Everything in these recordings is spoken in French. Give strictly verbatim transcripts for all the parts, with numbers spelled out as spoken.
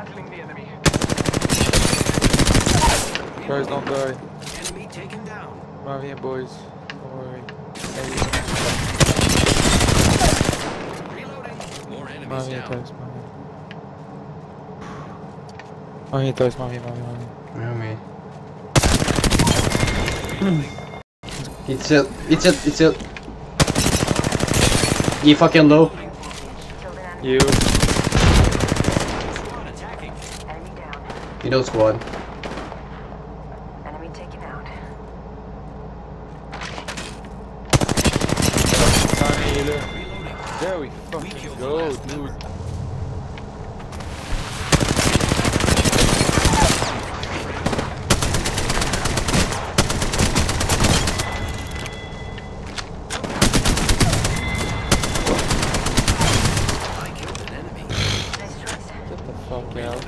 Guys, don't die. Enemy taken down. Come on, boys. Don't worry. Reloading. More enemies Mommy, down. Tys, mommy. Mommy, Tys, mommy, mommy, mommy. Mommy. It's it. It's it. It's it. You fucking low. You. Squad attacking. Enemy down. You know squad. Enemy taken out. Tommy, you there. There we fucking go, dude. Fuck out.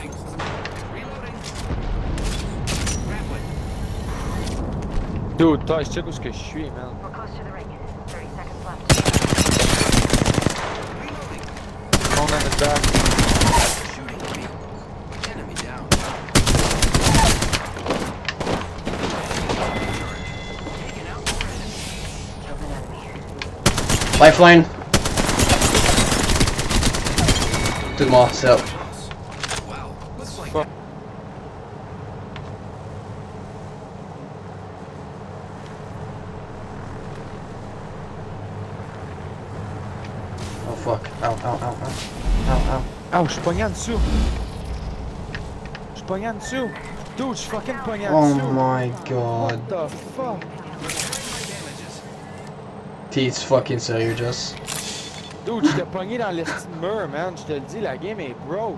Dude, Tys, check où ce que je suis, man. We're close to the ring. thirty seconds left. On in his back. Shooting me. Enemy down. Taking out more enemies. Killed an enemy. Lifeline. Tout mort, c'est up. Wow. Looks like Fuck. Oh fuck. Ow, ow, ow, ow. Ow, ow. Ah, je suis pogné en dessous. Je suis pogné en dessous. Dude, je suis fucking pogné en Oh dessous. my god. What the fuck? T'es fucking sérieux, Just? Dude, j'étais pogné dans l'esti de mur, man. Je te le dis, la game est bro.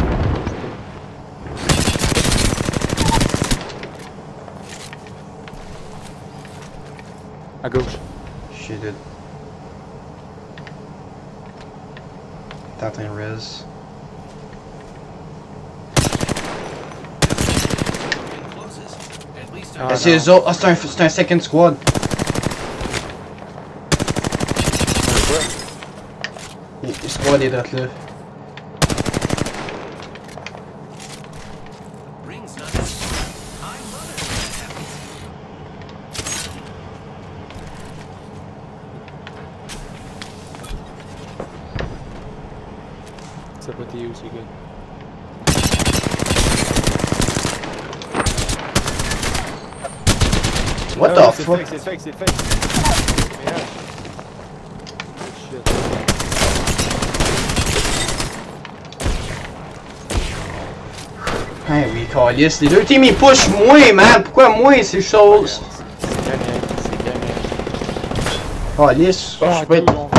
À gauche. Shit, dude. T'es en train de res. at least Ah, Ah, c'est eux autres. Ah, c'est un, c'est un second squad. Le squad est d'être là. rings not. I love it when that happens. C'est pas t'es où, c'est good. What Ah, the oui, c'est fuck? fake, c'est fake, c'est fake. Yeah. Good shit. Hein, oui, calice. Les deux teams ils pushent moi, man. Pourquoi moi ces choses? C'est gagné, c'est gagné. Calice. Ah, Je peux dude, être. on